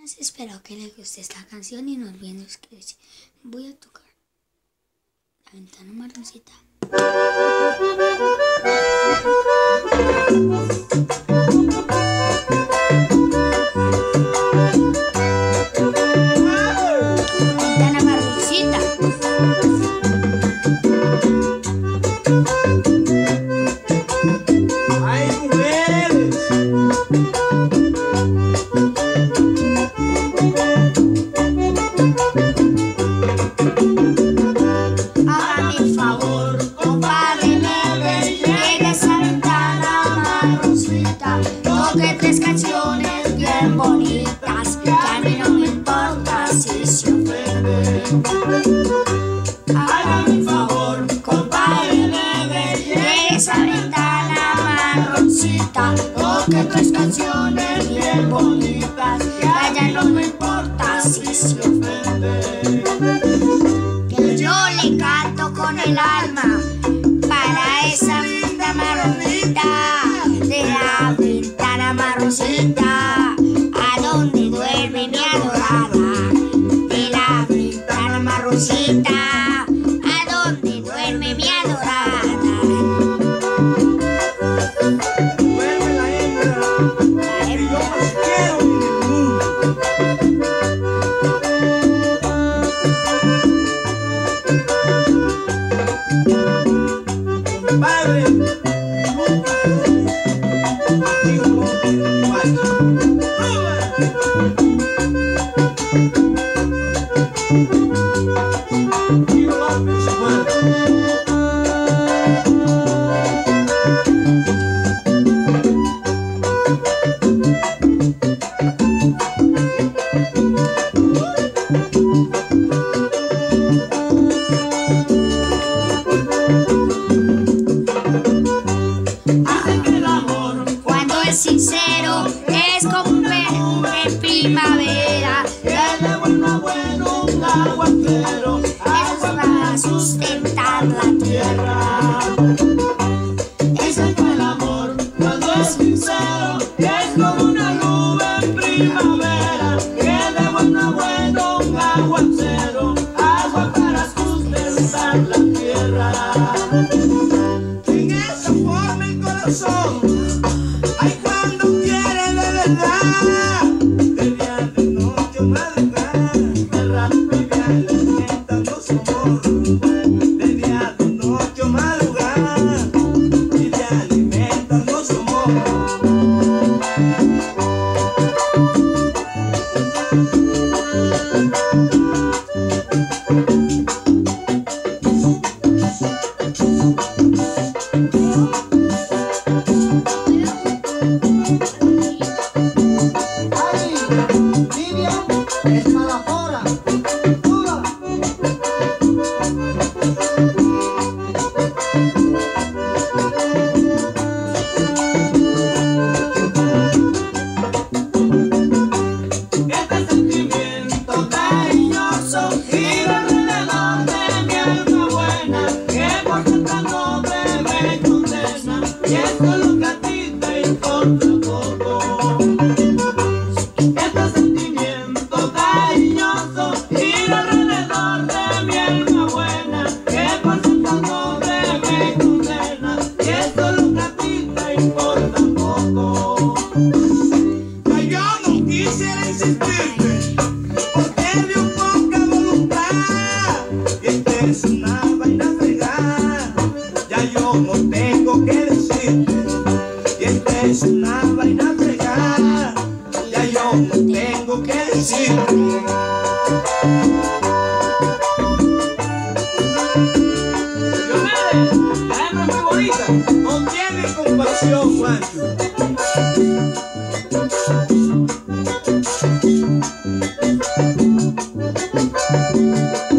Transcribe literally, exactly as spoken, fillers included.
buenas, espero que les guste esta canción y no olviden suscribirse. Voy a tocar La Ventana Marroncita. Ventana marroncita. ¡Ay, mujeres! Hágame el favor, compadre, me ve, llegue a esa ventana marroncita. Toque tres canciones bien bonitas, que a mí no me importa si se ofende. Hágame el favor, compadre, me ve, llegue a esa ventana marroncita. Toque tres canciones bien bonitas, que a ella no me importa si se ofende. Que yo le canto con el alma para esa ventana marroncita, de la ventana marroncita, a donde duerme mi adorada. De la ventana marroncita, a donde duerme mi adorada. Duerme la hembra, La y yo hembra. más quiero en el mundo. Compadre, nunca digo Tiro López, Dicen que el amor, cuando es sincero, es como un verano en primavera. que de bueno a bueno un aguacero, Es para sustentar la tierra. Eso fue el amor, cuando es sincero, es como una nube en primavera, que de bueno a bueno un aguacero, agua para sustentar la tierra. En esa forma el corazón, ay, cuando quiere de verdad, de día, de noche, madrugada, perra, bebé, alimentando su amor, de día, de noche, madrugada, y le alimentando su amor. Ay, Vivian, es mala hora. Dura. Este sentimiento cariñoso gira alrededor de mi alma buena, que por ser tan noble me condena, y esto es lo que a ti te importa poco. Este sentimiento cariñoso gira alrededor de mi alma buena, que por ser tan noble me condena, y esto es lo que a ti te importa poco. Que yo no quisiera insistirte, porque dio poca voluntad, y esta es una vaina fregada, ya yo no tengo que decirte, y esta es una vaina fregada, ya yo no tengo que decirte. Diomedes, la hembra es muy bonita, no tiene compasión, macho. Thank you.